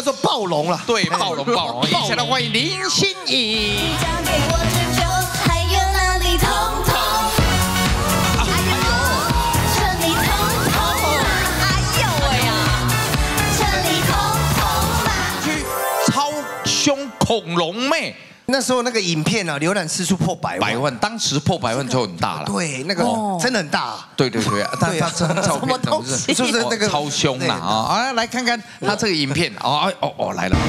做暴龙了。 对，暴龙，一起来欢迎林心怡。超凶恐龙妹。 那时候那个影片啊，浏览次数破100万， 当时破100万就很大了。 对，那个真的很大。 对，但他这张照片就是那个超凶啦啊！来看看他这个影片哦来了。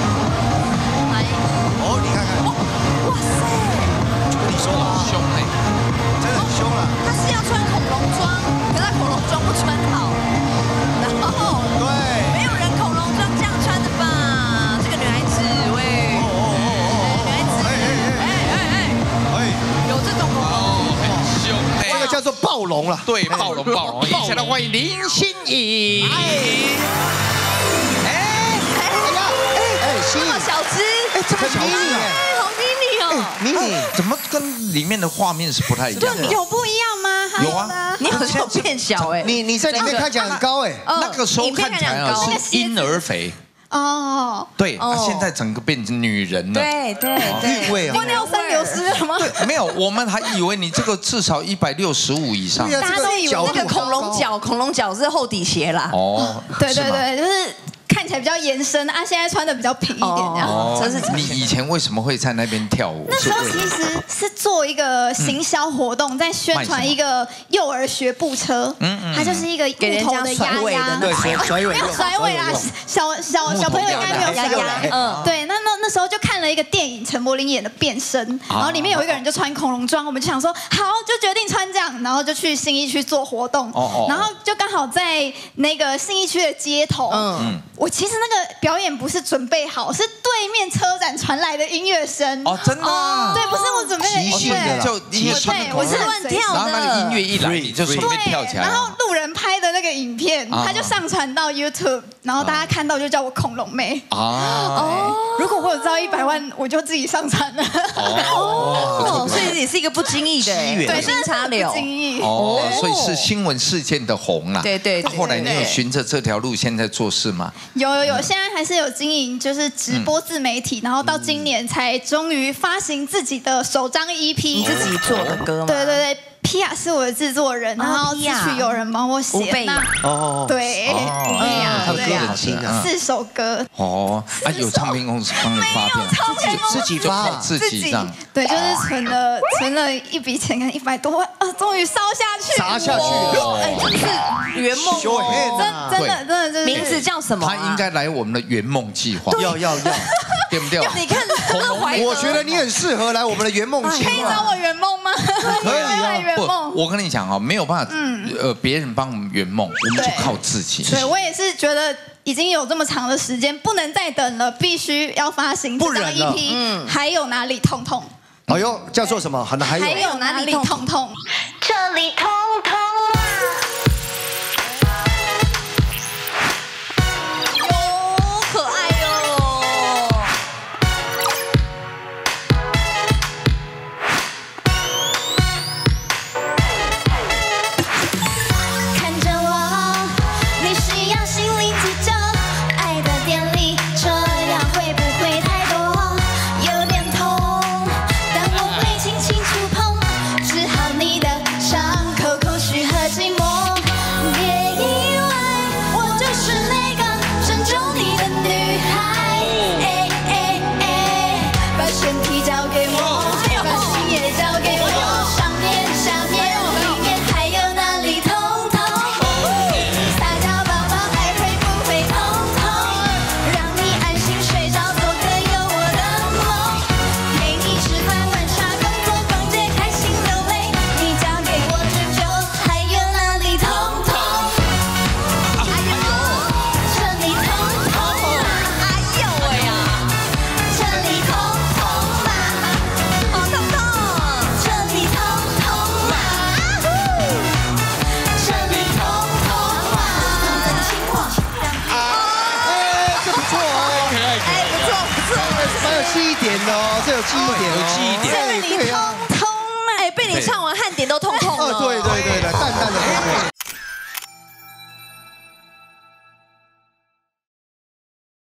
哦，你看看，哇塞，就跟你说了， 凶哎， 真的很凶了。 他是要穿恐龙装，可他恐龙装不穿好，然后对，没有人恐龙装这样穿的吧？这个女孩子喂。 叫做暴龙了， 对，暴龙，一起来欢迎林心怡。 这么小只， 这么小只哎， 好迷你哦， 迷你， 怎么跟里面的画面是不太一样的？ 有不一样吗？ 有啊， 你好像变小哎， 你在里面看起来很高哎， 那个时候看起来是婴儿肥。 哦， 对，现在整个变成女人了。 对， 韵味啊， 玻尿酸流失了吗？ 对，没有，我们还以为你这个至少165以上。 大家都以为那个恐龙脚是厚底鞋啦。 哦，对，就是。 看起来比较延伸啊，现在穿的比较平一点这样。 哦，你以前为什么会在那边跳舞？ 那时候其实是做一个行销活动，在宣传一个幼儿学步车。它就是一个木头的鸭鸭， 对，甩尾没有甩尾啦，小朋友应该没有甩尾。对，那时候就看了一个电影，陈柏霖演的《变身》，然后里面有一个人就穿恐龙装，我们就想说好，就决定穿这样，然后就去信义区做活动。然后就刚好在那个信义区的街头。我其实那个表演不是准备好，是对面车展传来的音乐声。 哦，真的？ 对，不是我准备的音乐， 就音乐声， 我是乱跳的。 然后那个音乐一来，你就顺便跳起来。 然后路人拍的那个影片，他就上传到 YouTube， 然后大家看到就叫我恐龙妹。哦，如果我有招100万，我就自己上传了。 哦，所以也是一个不经意的， 对， 新插柳。 不经意。 哦，所以是新闻事件的红啊。 对。 后来你有循着这条路现在做事吗？ 有，现在还是有经营，就是直播自媒体，然后到今年才终于发行自己的首张 EP。 你自己做的歌吗？ 对。Pia 是我的制作人，然后词曲有人帮我写。对， 他的歌很新啊 ，4首歌。 哦，有唱片公司帮你发片， 自己发， 自己这样。 对，就是存了一笔钱，跟100多万啊，终于烧下去， 砸下去了。 哎，这是圆梦， 真的就是名字叫什么？ 他应该来我们的圆梦计划。 要， 对不对？ 你看， 我觉得你很适合来我们的圆梦计划。 可以找我圆梦吗？ 可以啊。 不，我跟你讲啊，没有办法，别人帮我们圆梦，我们就靠自己。 对，我也是觉得已经有这么长的时间，不能再等了，必须要发行这张 EP。还有哪里痛痛？ 哎呦，叫做什么？还有哪里痛痛？这里痛痛啊！ 哟，可爱哟！ 看着我，你需要心灵急救，爱的电力，这样会不会太多？有点痛，但我会轻轻触碰，治好你的伤口、空虚和寂寞。别以为我就是那个拯救你的女孩，把身体交给我，把心也交给我，上面、下面、里面还有哪里痛痛？撒娇抱抱，爱会不会痛痛？让你安心睡着，做个有我的梦，陪你吃饭、玩耍、工作、逛街、开心流泪，你交给我追究，还有哪里痛痛？哎呦，这里痛痛啊！ 哎呦喂呀， 这里痛痛啊！ 好痛痛！ 这里痛痛啊！这里痛痛啊！很轻我。 这不错哦， 哎，不错， 蛮有记忆点的哦，这有记忆点， 有记忆点。 这里痛痛，哎，被你唱完汗点都痛痛了。 对，淡淡的。